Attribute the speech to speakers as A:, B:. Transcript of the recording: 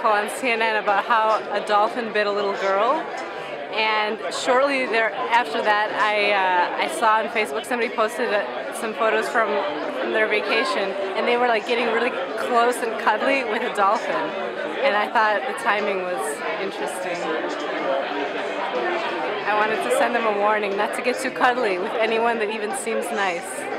A: article on CNN about how a dolphin bit a little girl, and shortly after that I saw on Facebook somebody posted some photos from their vacation, and they were like getting really close and cuddly with a dolphin, and I thought the timing was interesting. I wanted to send them a warning not to get too cuddly with anyone that even seems nice.